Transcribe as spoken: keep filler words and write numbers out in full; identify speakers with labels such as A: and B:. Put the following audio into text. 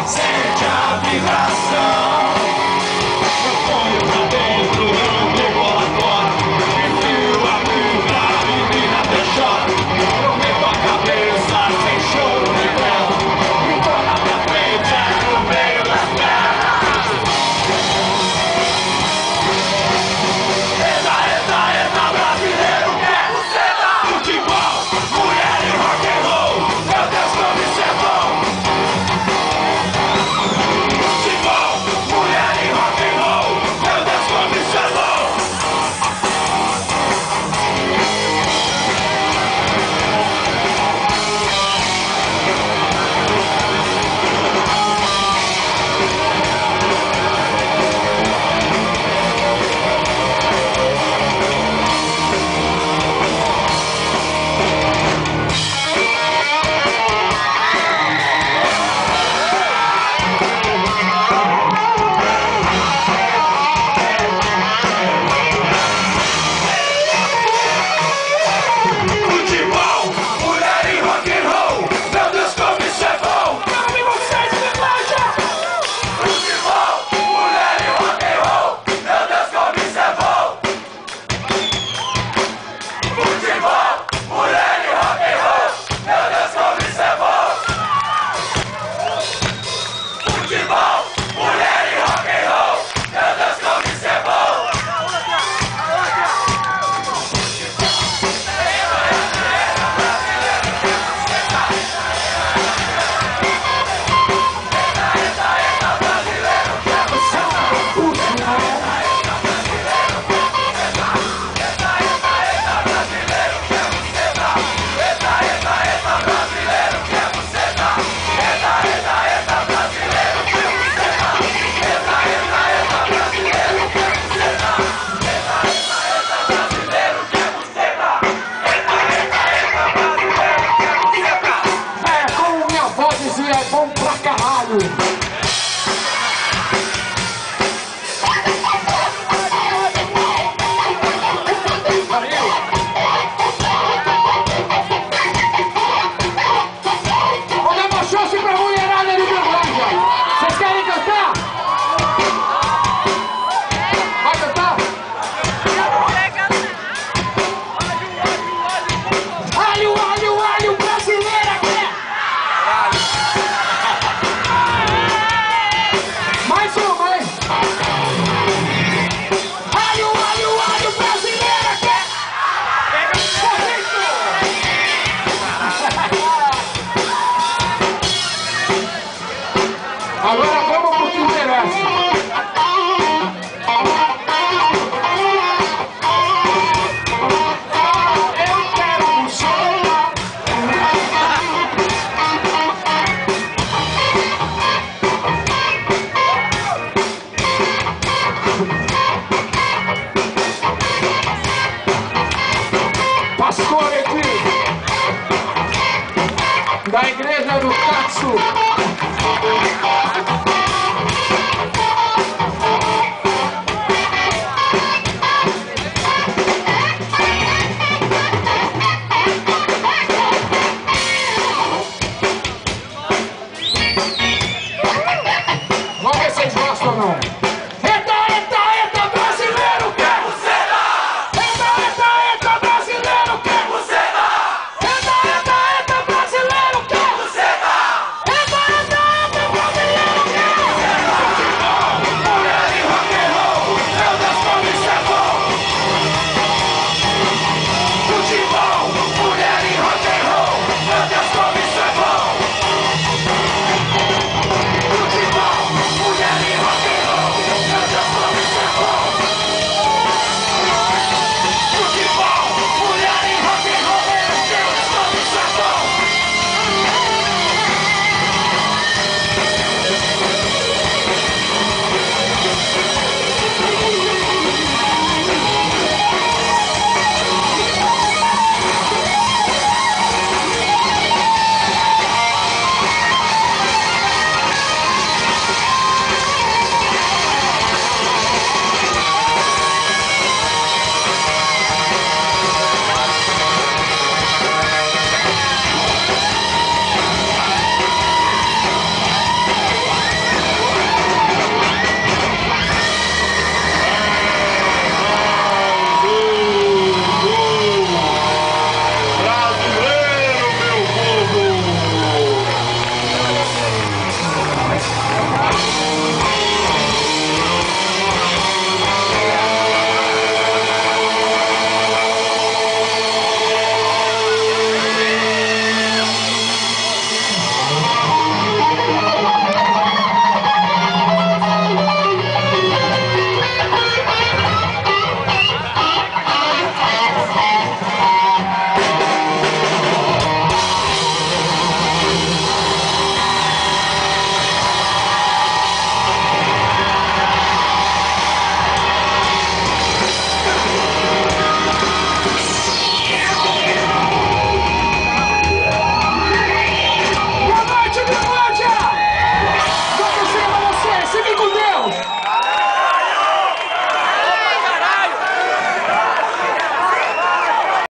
A: Sente a vibração. Eu ponho pra dentro, eu regulatório. Enfio a bunda, a menina até chora. Eu meto a cabeça sem choro nem vela. E tô na minha frente, é no meio das pernas. Eita, eita, eita, brasileiro quer buceta. Futebol, mulher e rock and roll. Meu Deus, como isso é bom. Futebol, mulher e rock and roll. Meu Deus, como isso é bom. Futebol, mulher e rock and roll. Meu Deus, como isso é bom. Cabe vocês de marcha. Futebol, mulher e rock and roll. Meu Deus, como isso é bom. Futebol, mulher e rock and roll. Meu Deus, como isso é bom. Futebol, mulher e rock and roll. Meu Deus, como isso é bom.
B: É, como minha avó dizia, é bom pra caralho. Vou dar uma chance pra mulherada de Berlândia. Vocês querem cantar? Vai cantar? Alho, alho, alho, brasileira quer! Mais uma, hein? Alho, alho, alho, brasileira quer! Agora vamos pro que merece. Eu quero um som. Pastor aqui da igreja do Katsu. Vamos ver se vocês gostam ou não.